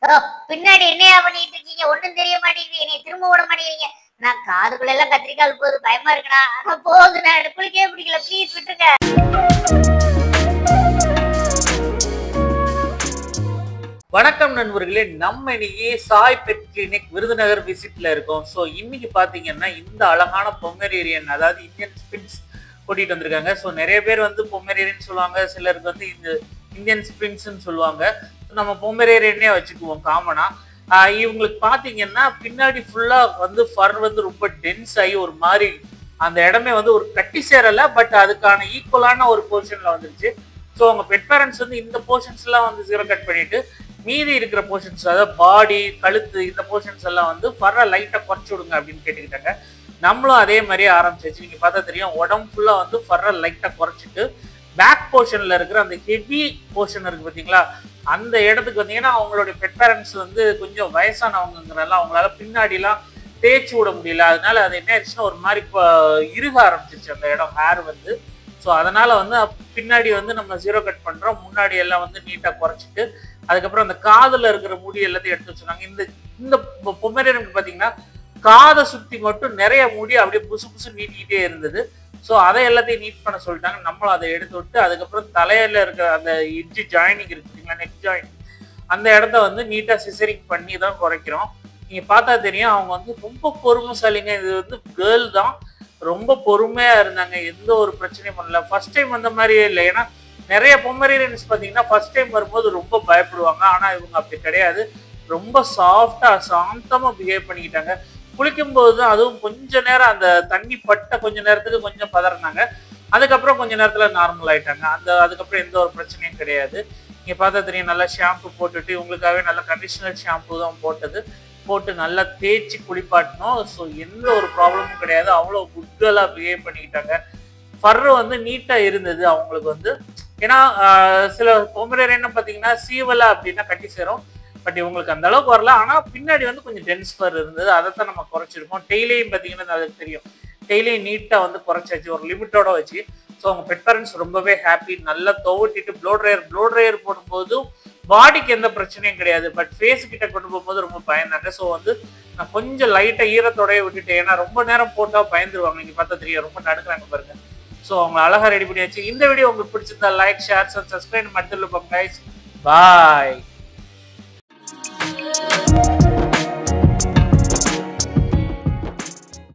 ஓ, பின்னாடி என்னையா பண்ணிட்டு இருக்கீங்க? ஒண்ணும் தெரிய மாட்டேங்குது. என்னைய திரும்ப விட மாட்டேங்கிறீங்க. நான் காதுக்குள்ள எல்லாம் கத்திரிக்கால் போகுது. பயமா இருக்குடா. ஆனா போகுது. நான் எனக்கு குளிக்கவே பிடிக்கல. ப்ளீஸ் விட்டுருங்க. வணக்கம் நண்பர்களே, நம்ம இன்னைக்கு சாய் பெட் கிளினிக் விருதுநகர் விசிட்ல இருக்கோம். ஸோ இன்னைக்கு பாத்தீங்கன்னா இந்த அழகான பொமரேரியன், அதாவது இந்தியன் ஸ்பிட்ஸ் கூட்டிட்டு வந்திருக்காங்க. ஸோ நிறைய பேர் வந்து பொமரேரியன் சொல்லுவாங்க, சிலருக்கு வந்து இந்த இந்தியன் ஸ்பிட்ஸ்ன்னு சொல்லுவாங்க. நம்ம பொமரேரியனே வச்சுக்குவோம் காமனா. இவங்களுக்கு பாத்தீங்கன்னா பின்னாடி ஃபுல்லா வந்து ஃபர் வந்து ரொம்ப டென்ஸ் ஆகி ஒரு மாதிரி அந்த இடமே வந்து ஒரு கட்டி சேரல, பட் அதுக்கான ஈக்குவலான ஒரு போர்ஷன்ல வந்துருச்சு. ஸோ உங்க பெட் பேரண்ட்ஸ் வந்து இந்த போர்ஷன்ஸ் எல்லாம் வந்து ஜீரோ கட் பண்ணிட்டு மீதி இருக்கிற போர்ஷன்ஸ், அதாவது பாடி, கழுத்து, இந்த போர்ஷன்ஸ் எல்லாம் வந்து ஃபர்ரை லைட்டா குறைச்சு விடுங்க அப்படின்னு கேட்டுக்கிட்டாங்க. நம்மளும் அதே மாதிரி ஆரம்பிச்சிச்சு. நீங்க பார்த்தா தெரியும், உடம்பு ஃபுல்லா வந்து ஃபர்ரை லைட்டா குறைச்சிட்டு பேக் போர்ஷன்ல இருக்கிற அந்த ஹெவி போர்ஷன் இருக்கு பாத்தீங்களா, அந்த இடத்துக்கு வந்தீங்கன்னா அவங்களுடைய பெட் பேரண்ட்ஸ் வந்து கொஞ்சம் வயசானவங்கிறனால அவங்களால பின்னாடிலாம் தேய்ச்சி விட முடியல. அதனால அது என்ன ஆயிடுச்சுன்னா ஒரு மாதிரி இறுக ஆரம்பிச்சிருச்சு அந்த இடம், ஹேர் வந்து. ஸோ அதனால வந்து பின்னாடி வந்து நம்ம ஜீரோ கட் பண்றோம், முன்னாடி எல்லாம் வந்து நீட்டா குறைச்சிட்டு அதுக்கப்புறம் அந்த காதுல இருக்கிற முடி எல்லாத்தையும் எடுத்து வச்சுருந்தாங்க. இந்த இந்த பொமரேனியனுக்கு பாத்தீங்கன்னா காதை சுத்தி மட்டும் நிறைய முடி அப்படியே புசு புசு நீட்டிக்கிட்டே இருந்தது. ஸோ அதை எல்லாத்தையும் நீட் பண்ண சொல்லிட்டாங்க. நம்மளும் அதை எடுத்து விட்டு அதுக்கப்புறம் தலையில இருக்கிற அந்த எட்ஜ் ஜாயினிங் இருக்கு பார்த்தீங்களா, நெக் ஜாயினிங், அந்த இடத்த வந்து நீட்டா சிசரிங் பண்ணி தான் குறைக்கிறோம். நீங்க பார்த்தா தெரியும் அவங்க வந்து ரொம்ப பொறுமைசாலிங்க. இது வந்து கேர்ள் தான், ரொம்ப பொறுமையா இருந்தாங்க, எந்த ஒரு பிரச்சனையும் பண்ணல. ஃபர்ஸ்ட் டைம் வந்த மாதிரியே இல்லை. ஏன்னா நிறைய பொமரேனியன்ஸ் பார்த்தீங்கன்னா ஃபர்ஸ்ட் டைம் வரும்போது ரொம்ப பயப்படுவாங்க. ஆனா இவங்க அப்படி கிடையாது, ரொம்ப சாஃப்டா சாந்தமா பிஹேவ் பண்ணிக்கிட்டாங்க. குளிக்கும்போது தான், அதுவும் கொஞ்ச நேரம் அந்த தண்ணி பட்ட கொஞ்ச நேரத்துக்கு கொஞ்சம் பதறினாங்க. அதுக்கப்புறம் கொஞ்ச நேரத்துல நார்மல் ஆயிட்டாங்க. அதுக்கப்புறம் எந்த ஒரு பிரச்சனையும் கிடையாது. நீங்க பார்த்தா தெரியும், நல்லா ஷாம்பு போட்டுட்டு உங்களுக்காகவே நல்ல கண்டிஷனர் ஷாம்பு தான் போட்டது, போட்டு நல்லா தேய்ச்சி குளிப்பாட்டணும். ஸோ எந்த ஒரு ப்ராப்ளமும் கிடையாது. அவ்வளோ குட்கலா பிஹேவ் பண்ணிக்கிட்டாங்க. ஃபர்ரு வந்து நீட்டா இருந்தது அவங்களுக்கு வந்து. ஏன்னா சில பொமரேனியன் பார்த்தீங்கன்னா சீவலா அப்படின்னா கட்டி சேரும், பட் இவங்களுக்கு அந்த அளவுக்கு வரல. ஆனா பின்னாடி வந்து கொஞ்சம் டென்ஸ் ஃபர் இருந்தது, அதைத்தான் நம்ம குறைச்சிருக்கோம். டெய்லியும் பார்த்தீங்கன்னா அதுக்கு தெரியும், டெய்லியும் நீட்டா வந்து குறைச்சாச்சு ஒரு லிமிட்டோட வச்சு. ஸோ அவங்க பெட் பேரண்ட்ஸ் ரொம்பவே ஹாப்பி. நல்லா துவட்டிட்டு ப்ளோ ட்ரையர் போடும்போதும் பாடிக்கு எந்த பிரச்சனையும் கிடையாது, பட் ஃபேஸ் கிட்ட கொண்டு போகும்போது ரொம்ப பயந்தாங்க. ஸோ வந்து நான் கொஞ்சம் லைட்டா ஈரத்தோடய விட்டுட்டேன், ஏன்னா ரொம்ப நேரம் போட்டா பயந்துருவாங்க. நீங்க பார்த்தா தெரியும், ரொம்ப நடக்குறாங்க பாருங்க. ஸோ அவங்க அழகா ரெடி பண்ணியாச்சு. இந்த வீடியோ உங்களுக்கு பிடிச்சிருந்தா லைக், ஷேர், சப்ஸ்கிரைப் மட்டும் கைஸ். பாய்.